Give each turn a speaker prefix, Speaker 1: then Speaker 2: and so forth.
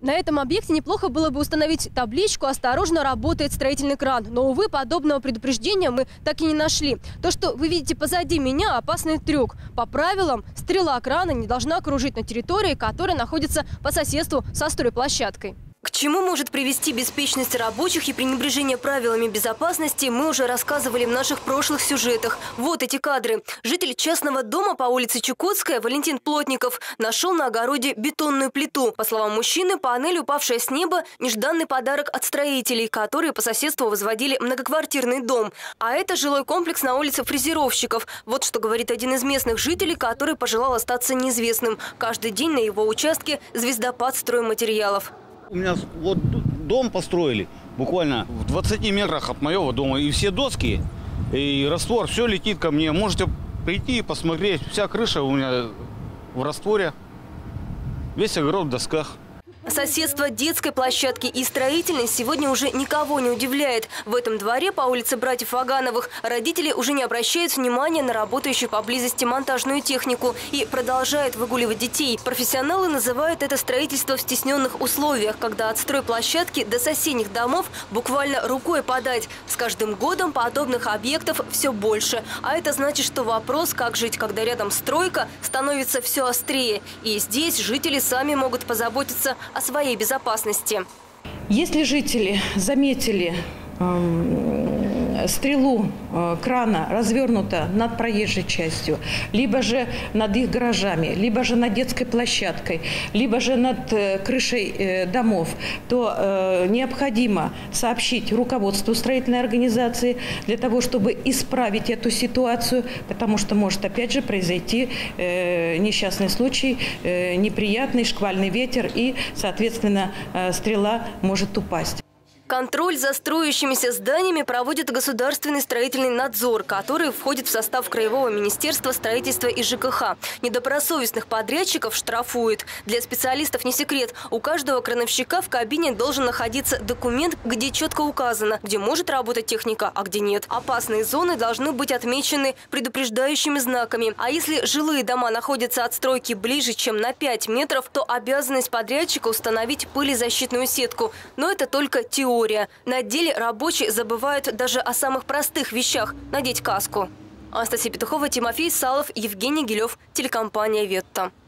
Speaker 1: На этом объекте неплохо было бы установить табличку «Осторожно, работает строительный кран». Но, увы, подобного предупреждения мы так и не нашли. То, что вы видите позади меня, опасный трюк. По правилам, стрела крана не должна кружить на территории, которая находится по соседству со стройплощадкой. К чему может привести беспечность рабочих и пренебрежение правилами безопасности, мы уже рассказывали в наших прошлых сюжетах. Вот эти кадры. Житель частного дома по улице Чукотская Валентин Плотников нашел на огороде бетонную плиту. По словам мужчины, панель, упавшая с неба, нежданный подарок от строителей, которые по соседству возводили многоквартирный дом. А это жилой комплекс на улице Фрезеровщиков. Вот что говорит один из местных жителей, который пожелал остаться неизвестным. Каждый день на его участке звездопад стройматериалов.
Speaker 2: У меня вот дом построили буквально в 20 метрах от моего дома. И все доски, и раствор, все летит ко мне. Можете прийти и посмотреть. Вся крыша у меня в растворе. Весь огород в досках.
Speaker 1: Соседство детской площадки и строительной сегодня уже никого не удивляет. В этом дворе по улице братьев Вагановых родители уже не обращают внимания на работающую поблизости монтажную технику и продолжают выгуливать детей. Профессионалы называют это строительство в стесненных условиях, когда от стройплощадки до соседних домов буквально рукой подать. С каждым годом подобных объектов все больше. А это значит, что вопрос, как жить, когда рядом стройка, становится все острее. И здесь жители сами могут позаботиться о своей безопасности.
Speaker 3: Если жители заметили стрелу крана развернута над проезжей частью, либо же над их гаражами, либо же над детской площадкой, либо же над крышей домов, то необходимо сообщить руководству строительной организации для того, чтобы исправить эту ситуацию, потому что может опять же произойти несчастный случай, неприятный шквальный ветер и, соответственно, стрела может упасть.
Speaker 1: Контроль за строящимися зданиями проводит государственный строительный надзор, который входит в состав Краевого министерства строительства и ЖКХ. Недобросовестных подрядчиков штрафуют. Для специалистов не секрет. У каждого крановщика в кабине должен находиться документ, где четко указано, где может работать техника, а где нет. Опасные зоны должны быть отмечены предупреждающими знаками. А если жилые дома находятся от стройки ближе, чем на 5 метров, то обязанность подрядчика установить пылезащитную сетку. Но это только теория. На деле рабочие забывают даже о самых простых вещах – надеть каску. Анастасия Петухова, Тимофей Салов, Евгений Гилев, телекомпания «Ветта».